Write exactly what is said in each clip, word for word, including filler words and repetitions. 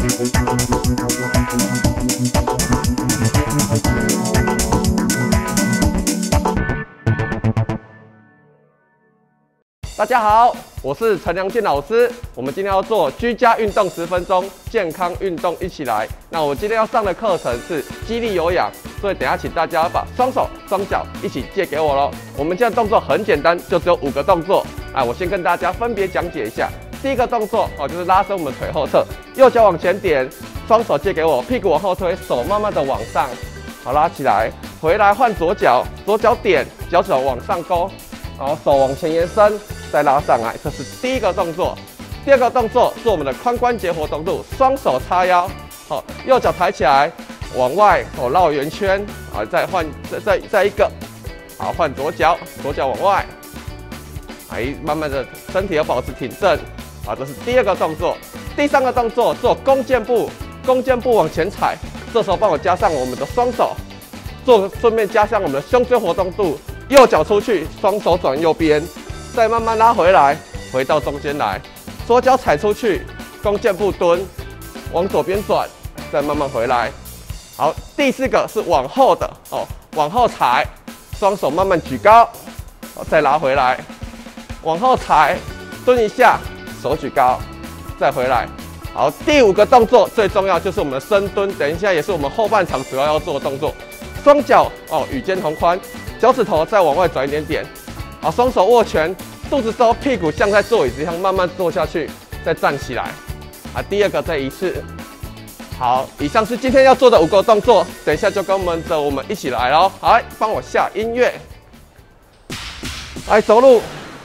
大家好，我是陈良健老师。我们今天要做居家运动十分钟，健康运动一起来。那我今天要上的课程是肌力有氧，所以等一下请大家把双手、双脚一起借给我咯。我们现在动作很简单，就只有五个动作。啊，我先跟大家分别讲解一下。第一个动作哦，就是拉伸我们腿后侧，右脚往前点，双手借给我，屁股往后推，手慢慢的往上，好拉起来，回来换左脚，左脚点，脚趾往上勾，然后手往前延伸。再拉上来，这是第一个动作。第二个动作是我们的髋关节活动度，双手叉腰，好，右脚抬起来，往外哦绕圆圈，啊，再换再再再一个，好，换左脚，左脚往外，哎，慢慢的身体要保持挺正，啊，这是第二个动作。第三个动作做弓箭步，弓箭步往前踩，这时候帮我加上我们的双手，做顺便加上我们的胸椎活动度，右脚出去，双手转右边。再慢慢拉回来，回到中间来，左脚踩出去，弓箭步蹲，往左边转，再慢慢回来。好，第四个是往后的哦，往后踩，双手慢慢举高，再拉回来，往后踩，蹲一下，手举高，再回来。好，第五个动作最重要就是我们的深蹲，等一下也是我们后半场主要要做的动作。双脚哦与肩同宽，脚趾头再往外转一点点。好，双手握拳，肚子收，屁股像在坐椅子一样慢慢坐下去，再站起来。啊，第二个再一次。好，以上是今天要做的五个动作，等一下就跟我们着我们一起来咯。好，帮我下音乐。来走路，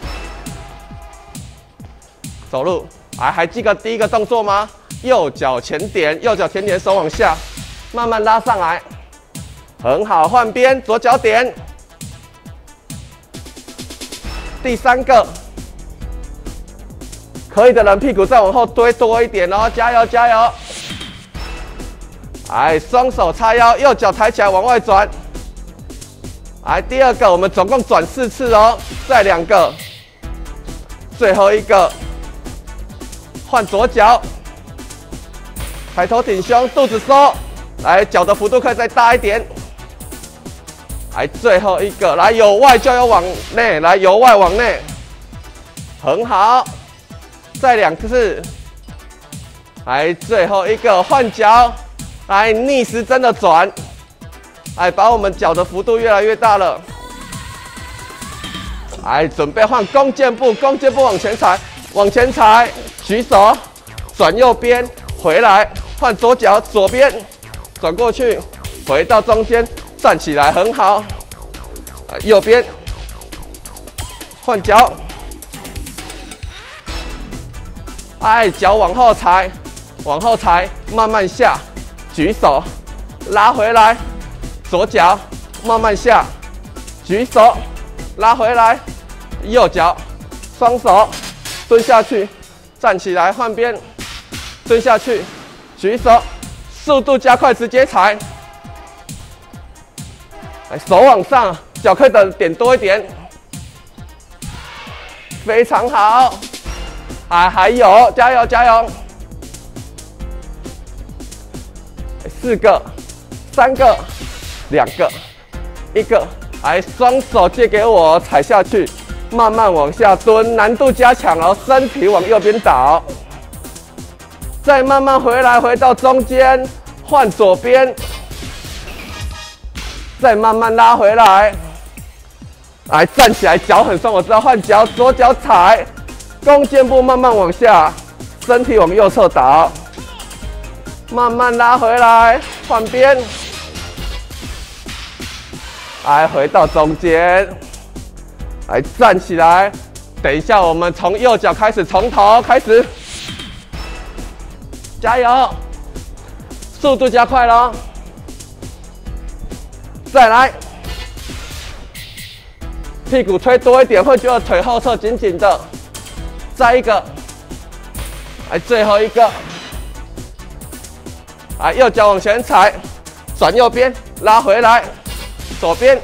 走路。还还记得第一个动作吗？右脚前点，右脚前点，手往下，慢慢拉上来，很好。换边，左脚点。第三个，可以的人屁股再往后推多一点哦，加油加油！哎，双手叉腰，右脚抬起来往外转。来，第二个，我们总共转四次哦，再两个，最后一个，换左脚，抬头挺胸，肚子收，来，脚的幅度可以再大一点。来，最后一个，来，由外就要往内，来，由外往内，很好。再两次，来，最后一个换脚，来，逆时针的转，来，把我们脚的幅度越来越大了。来，准备换弓箭步，弓箭步往前踩，往前踩，举手，转右边，回来，换左脚，左边，转过去，回到中间。站起来很好，右边换脚，哎，脚往后踩，往后踩，慢慢下，举手，拉回来，左脚慢慢下，举手，拉回来，右脚，双手蹲下去，站起来换边，蹲下去，举手，速度加快，直接踩。来，手往上，脚可以等点多一点，非常好。还还有，加油加油！四个，三个，两个，一个。来，双手借给我，踩下去，慢慢往下蹲，难度加强哦，身体往右边倒，再慢慢回来，回到中间，换左边。再慢慢拉回来，来站起来，脚很酸，我知道。换脚，左脚踩，弓箭步慢慢往下，身体往右侧倒，慢慢拉回来，换边，来回到中间，来站起来。等一下，我们从右脚开始，从头开始，加油，速度加快咯。再来，屁股推多一点，会觉得腿后侧紧紧的。再一个，来最后一个，来右脚往前踩，转右边，拉回来，左边，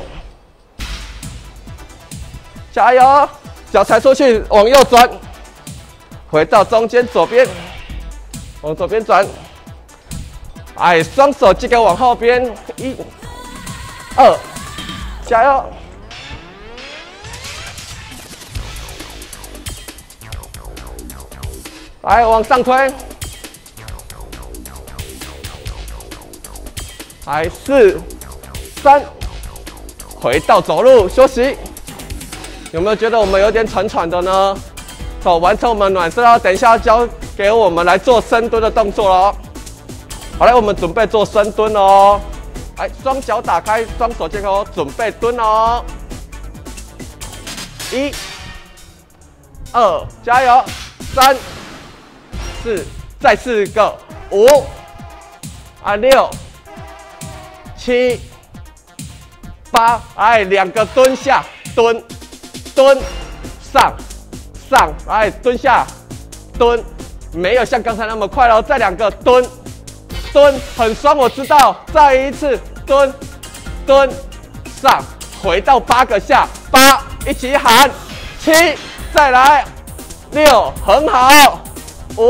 加油！脚踩出去，往右转，回到中间，左边，往左边转， 哎，双手记得往后边，一、二，加油！来，往上推。来，四、三，回到走路休息。有没有觉得我们有点喘喘的呢？好，完成我们暖身后，等一下要交给我们来做深蹲的动作喽。好嘞，我们准备做深蹲哦。来，双脚打开，双手接口，准备蹲哦。一、二，加油！三、四，再四个，五、啊六、七、八，哎，两个蹲下，蹲，蹲，上，上，哎，蹲下，蹲，没有像刚才那么快喽，再两个蹲。蹲很酸，我知道。再一次蹲，蹲上，回到八个下，八一起喊，七再来，六很好，五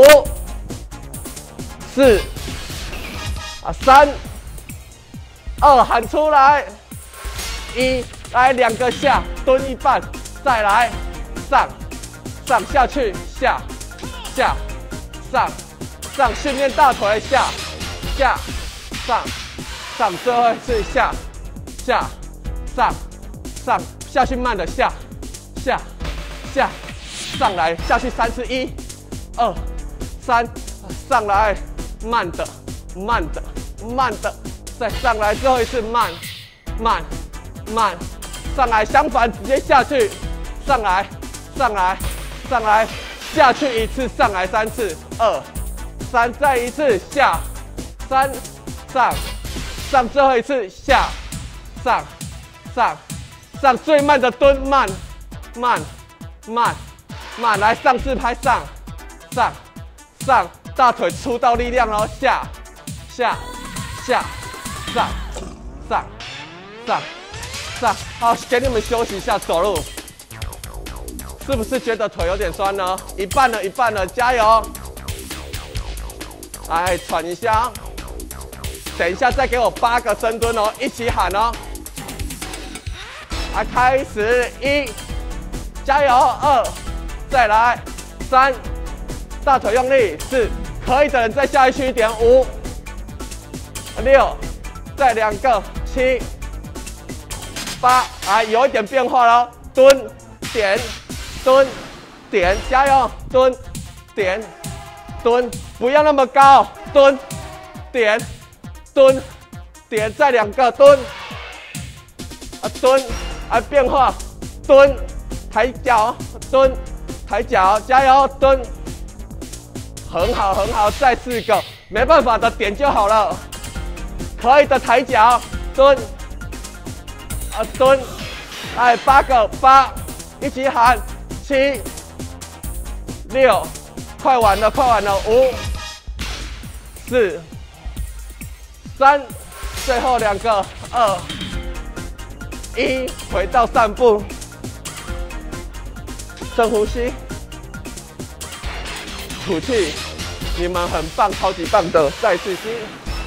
四啊三二喊出来，一来两个下，蹲一半，再来上上下去下下上上训练大腿下。下上上，最后一次下下上上下去，慢的下下下上来下去三次，一、二、三，上来慢的慢的慢的，再上来最后一次慢慢慢上来，相反直接下去，上来上来上来下去一次，上来三次，二三再一次下。三上上最后一次下上上上最慢的蹲慢慢慢慢来上自拍上上上大腿出到力量哦下下下上上上上好，给你们休息一下走路，是不是觉得腿有点酸呢？一半了，一半了，加油！来喘一下。等一下再给我八个深蹲哦，一起喊哦！来开始，一，加油！二，再来，三，大腿用力，四，可以的人再下去一点，五，六，再两个，七，八，来有一点变化了，蹲点，蹲点，加油！蹲点，蹲，不要那么高，蹲点。蹲，点再两个蹲，啊蹲，啊变化，蹲，抬脚，蹲，抬脚，加油，蹲，很好很好，再四个，没办法的点就好了，可以的抬脚，蹲，啊蹲，哎八个八，一起喊，七，六，快完了快完了，五，四。三，最后两个，二，一，回到散步，深呼吸，吐气，你们很棒，超级棒的，再次吸，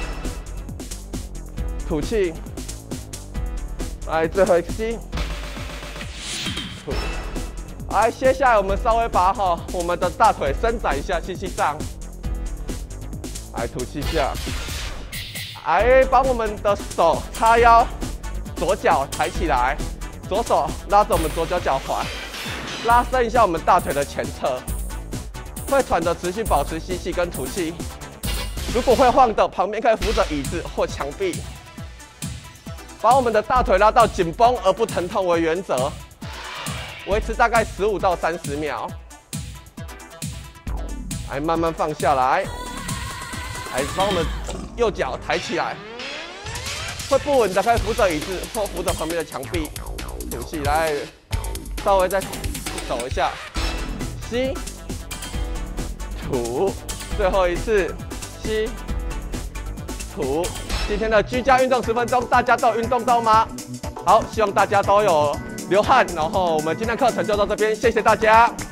吐气，来最后一个吸，吐，来接下来我们稍微把哈我们的大腿伸展一下，吸气上，来吐气下。来，把我们的手叉腰，左脚抬起来，左手拉着我们左脚脚踝，拉伸一下我们大腿的前侧。会喘的持续保持吸气跟吐气。如果会晃的，旁边可以扶着椅子或墙壁。把我们的大腿拉到紧绷而不疼痛为原则，维持大概十五到三十秒。来，慢慢放下来。来，把我们右脚抬起来，会不稳的可以扶着椅子或扶着旁边的墙壁，吐气，来，稍微再走一下，吸，吐，最后一次，吸，吐。今天的居家运动十分钟，大家都有运动到吗？好，希望大家都有流汗，然后我们今天课程就到这边，谢谢大家。